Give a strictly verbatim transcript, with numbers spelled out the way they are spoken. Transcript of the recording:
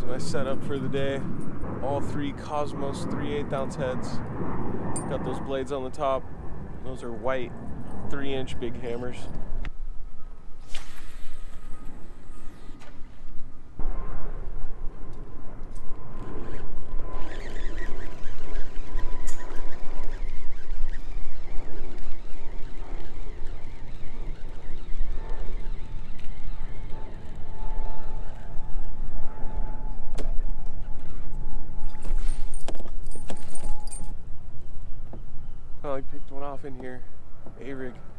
is my setup for the day. All three Cosmos three eighths ounce heads. Got those blades on the top. Those are white three inch big hammers. I picked one off in here, A-rig.